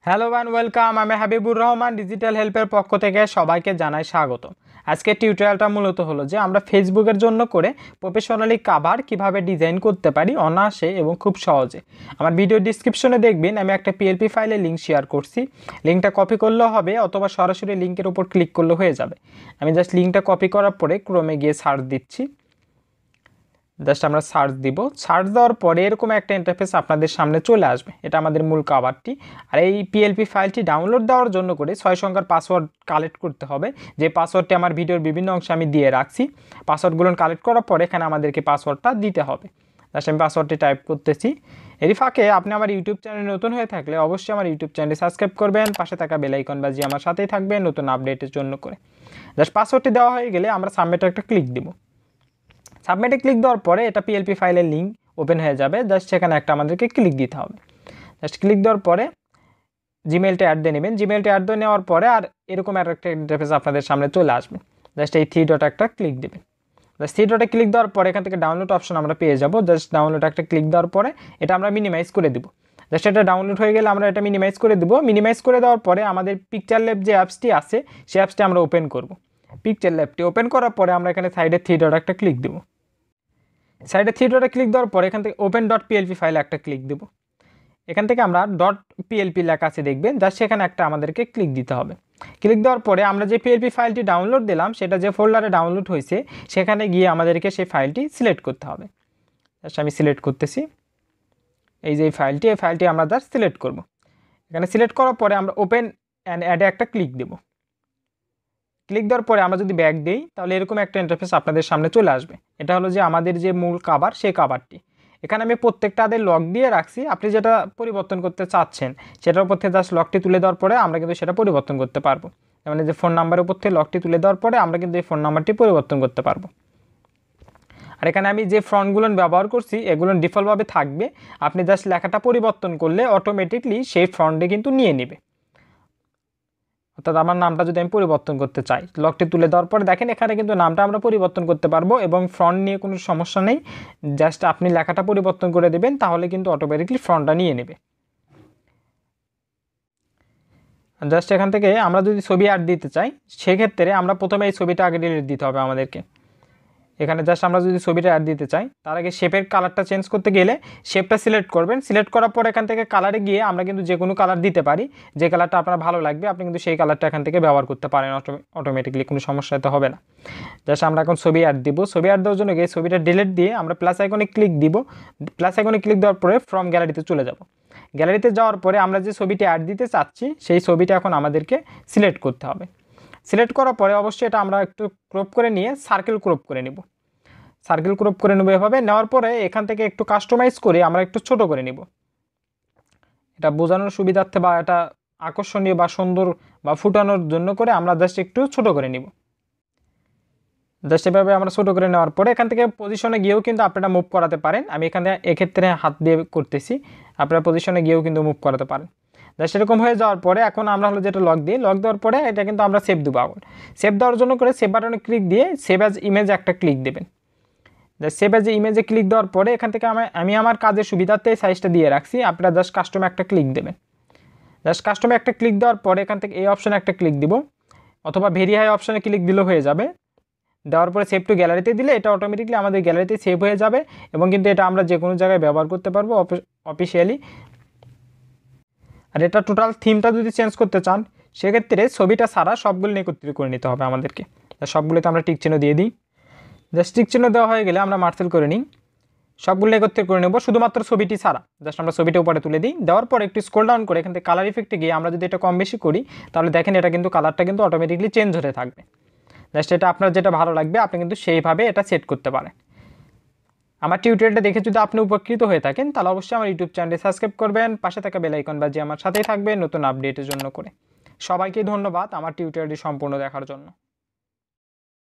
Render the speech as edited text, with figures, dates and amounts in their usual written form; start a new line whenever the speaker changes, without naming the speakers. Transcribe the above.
Hello and welcome. আমি Habibur Rahman, digital হেল্পের পক্ষ থেকে সবাইকে জানাই স্বাগত। আজকের টিউটোরিয়ালটা মূলত হলো যে আমরা ফেসবুকের জন্য করে প্রফেশনালি কভার কিভাবে ডিজাইন করতে পারি অনায়াসে এবং খুব সহজে। আমার ভিডিও ডিসক্রিপশনে দেখবেন আমি একটা পিএলপি ফাইলের লিঙ্ক শেয়ার করছি। লিঙ্কটা কপি করলেও হবে অথবা সরাসরি লিঙ্কের উপর ক্লিক করলে হয়ে যাবে। আমি জাস্ট লিঙ্কটা কপি করার পরে ক্রোমে গিয়ে সার্চ দিচ্ছি। জাস্ট আমরা সার্চ দিব। সার্চ দেওয়ার পরে এরকম একটা ইন্টারফেস আপনাদের সামনে চলে আসবে। এটা আমাদের মূল কভারটি। আর এই পিএলপি ফাইলটি ডাউনলোড দেওয়ার জন্য করে 6 সংখ্যার পাসওয়ার্ড কালেক্ট করতে হবে, যে পাসওয়ার্ডটি আমার ভিডিওর বিভিন্ন অংশে আমি দিয়ে রাখছি। পাসওয়ার্ডগুলো কালেক্ট করার পরে এখানে আমাদেরকে পাসওয়ার্ডটা দিতে হবে। জাস্ট আমি পাসওয়ার্ডটি টাইপ করতেছি। এরই ফাঁকে আপনি আমার ইউটিউব চ্যানেল নতুন হয়ে থাকলে অবশ্যই আমার ইউটিউব চ্যানেলটি সাবস্ক্রাইব করবেন, পাশে থাকা বেল আইকন বাজিয়ে আমার সাথেই থাকবেন নতুন আপডেটের জন্য করে। জাস্ট পাসওয়ার্ডটি দেওয়া হয়ে গেলে আমরা সাবমিটে একটা ক্লিক দিব। সাবমিটে ক্লিক দেওয়ার পরে এটা পিএলপি ফাইলের লিঙ্ক ওপেন হয়ে যাবে। জাস্ট সেখানে একটা আমাদেরকে ক্লিক দিতে হবে। জাস্ট ক্লিক দেওয়ার পরে জিমেলটা অ্যাড দিয়ে নেবেন। জিমেলটা অ্যাড দিয়ে নেওয়ার পরে আর এরকম একটা ইন্টারফেস আপনাদের সামনে চলে আসবে। জাস্ট এই 3 ডট একটা ক্লিক দেবেন। জাস্ট 3 ডটে ক্লিক দেওয়ার পরে এখান থেকে ডাউনলোড অপশন আমরা পেয়ে যাব। জাস্ট ডাউনলোড একটা ক্লিক দেওয়ার পরে এটা আমরা মিনিমাইজ করে দেবো। জাস্ট এটা ডাউনলোড হয়ে গেলে আমরা এটা মিনিমাইজ করে দেবো। মিনিমাইজ করে দেওয়ার পরে আমাদের পিকচারল্যাব যে অ্যাপসটি আছে সেই অ্যাপসটি আমরা ওপেন করব। পিকচারল্যাবটি ওপেন করার পরে আমরা এখানে সাইডে 3 ডট একটা ক্লিক দেবো। সাইডে 3 ডটে ক্লিক দেওয়ার পরে এখান থেকে ওপেন ডট পিএলপি ফাইলে একটা ক্লিক দেবো। এখান থেকে আমরা ডট পিএলপি লেখা আছে দেখবেন, জাস্ট সেখানে একটা আমাদেরকে ক্লিক দিতে হবে। ক্লিক দেওয়ার পরে আমরা যে পিএলপি ফাইলটি ডাউনলোড দিলাম সেটা যে ফোল্ডারে ডাউনলোড হয়েছে সেখানে গিয়ে আমাদেরকে সেই ফাইলটি সিলেক্ট করতে হবে। জাস্ট আমি সিলেক্ট করতেছি। এই যে এই ফাইলটি আমরা জাস্ট সিলেক্ট করব। এখানে সিলেক্ট করার পরে আমরা ওপেন অ্যান্ড অ্যাডে একটা ক্লিক দেবো। ক্লিক দেওয়ার পরে আমরা যদি ব্যাক দিই তাহলে এরকম একটা ইন্টারফেস আপনাদের সামনে চলে আসবে। এটা হলো যে আমাদের যে মূল কভার সেই কভারটি। এখানে আমি প্রত্যেকটা আদের লক দিয়ে রাখছি। আপনি যেটা পরিবর্তন করতে চাচ্ছেন সেটার উপর থেকে জাস্ট লকটি তুলে দেওয়ার পরে আমরা কিন্তু সেটা পরিবর্তন করতে পারবো। মানে যে ফোন নাম্বারের উপর থেকে লকটি তুলে দেওয়ার পরে আমরা কিন্তু এই ফোন নাম্বারটি পরিবর্তন করতে পারবো। আর এখানে আমি যে ফন্টগুলো ব্যবহার করছি এগুলো ডিফল্টভাবে থাকবে। আপনি জাস্ট লেখাটা পরিবর্তন করলে অটোমেটিকলি সেই ফন্টে কিন্তু নিয়ে নেবে। অর্থাৎ আমার নামটা যদি আমি পরিবর্তন করতে চাই, লকটি তুলে দেওয়ার পরে দেখেন এখানে কিন্তু নামটা আমরা পরিবর্তন করতে পারবো এবং ফন্ট নিয়ে কোনো সমস্যা নেই। জাস্ট আপনি লেখাটা পরিবর্তন করে দেবেন তাহলে কিন্তু অটোমেটিকলি ফন্টটা নিয়ে নেবে। জাস্ট এখান থেকে আমরা যদি ছবি অ্যাড দিতে চাই সেক্ষেত্রে আমরা প্রথমে এই ছবিটা আগে ডিলিট দিতে হবে আমাদেরকে। এখানে জাস্ট আমরা যদি ছবিটা অ্যাড দিতে চাই তার আগে শেপের কালারটা চেঞ্জ করতে গেলে শেপটা সিলেক্ট করবেন। সিলেক্ট করার পর এখান থেকে কালারে গিয়ে আমরা কিন্তু যে কোনো কালার দিতে পারি। যে কালারটা আপনার ভালো লাগবে আপনি কিন্তু সেই কালারটা এখান থেকে ব্যবহার করতে পারেন অটোমেটিকলি, কোনো সমস্যা তো হবে না। জাস্ট আমরা এখন ছবি অ্যাড দিব। ছবি অ্যাড দেওয়ার জন্য গিয়ে ছবিটা ডিলিট দিয়ে আমরা প্লাস আইকনে ক্লিক দিব। প্লাস আইকনে ক্লিক দেওয়ার পরে ফ্রম গ্যালারিতে চলে যাব। গ্যালারিতে যাওয়ার পরে আমরা যে ছবিটি অ্যাড দিতে চাচ্ছি সেই ছবিটা এখন আমাদেরকে সিলেক্ট করতে হবে। সিলেক্ট করার পরে অবশ্যই এটা আমরা একটু ক্রপ করে নিয়ে সার্কেল ক্রপ করে নেব। সার্কেল ক্রপ করে নেব। এভাবে নেওয়ার পরে এখান থেকে একটু কাস্টমাইজ করে আমরা একটু ছোট করে নিব। এটা বোঝানোর সুবিধার্থে বা এটা আকর্ষণীয় বা সুন্দর বা ফুটানোর জন্য করে আমরা জাস্ট একটু ছোট করে নিব। জাস্ট এভাবে আমরা ছোট করে নেওয়ার পরে এখান থেকে পজিশনে গিয়েও কিন্তু আপনারা মুভ করাতে পারেন। আমি এখানে এক্ষেত্রে হাত দিয়ে করতেছি, আপনারা পজিশনে গিয়েও কিন্তু মুভ করাতে পারেন। জাস্ট এরকম হয়ে যাওয়ার পরে এখন আমরা হলো যেটা লক দিই, লক দেওয়ার পরে এটা কিন্তু আমরা সেভ দেবো। আবার সেভ দেওয়ার জন্য করে সেভ বাটনে ক্লিক দিয়ে সেভ অ্যাজ ইমেজ একটা ক্লিক দেবেন। সেভ অ্যাজ ইমেজে ক্লিক দেওয়ার পরে এখান থেকে আমি আমার কাজের সুবিধার্থে সাইজটা দিয়ে রাখছি। আপনারা জাস্ট কাস্টমে একটা ক্লিক দেবেন। জাস্ট কাস্টমে একটা ক্লিক দেওয়ার পরে এখান থেকে এই অপশানে একটা ক্লিক দিব অথবা ভেরিফাই অপশানে ক্লিক দিলেও হয়ে যাবে। দেওয়ার পরে সেভ টু গ্যালারিতে দিলে এটা অটোমেটিকলি আমাদের গ্যালারিতে সেভ হয়ে যাবে এবং কিন্তু এটা আমরা যে কোনো জায়গায় ব্যবহার করতে পারবো অফিসিয়ালি। আর এটা টোটাল থিমটা যদি চেঞ্জ করতে চান সেক্ষেত্রে ছবিটা ছাড়া সবগুলো একত্রিত করে নিতে হবে আমাদেরকে। সবগুলোতে আমরা টিক চিহ্ন দিয়ে দিই। জাস্ট টিক চিহ্ন দেওয়া হয়ে গেলে আমরা মার্সেল করে নিই। সবগুলো একত্রিত করে নেব শুধুমাত্র ছবিটি ছাড়া। জাস্ট আমরা ছবিটা উপরে তুলে দিই। দেওয়ার পর একটু স্ক্রল ডাউন করে এখান থেকে কালার ইফেক্টে গিয়ে আমরা যদি এটা কম বেশি করি তাহলে দেখেন এটা কিন্তু কালারটা কিন্তু অটোমেটিকলি চেঞ্জ হতে থাকবে। জাস্ট এটা আপনার যেটা ভালো লাগবে আপনি কিন্তু সেইভাবে এটা সেট করতে পারেন। আমার টিউটোরিয়ালটা দেখে যদি আপনি উপকৃত হয়ে থাকেন তাহলে অবশ্যই আমার ইউটিউব চ্যানেলটি সাবস্ক্রাইব করবেন, পাশে থাকা বেল আইকন বাজিয়ে আমার সাথেই থাকবেন নতুন আপডেটের জন্য করে। সবাইকে ধন্যবাদ আমার টিউটোরিয়ালটি সম্পূর্ণ দেখার জন্য।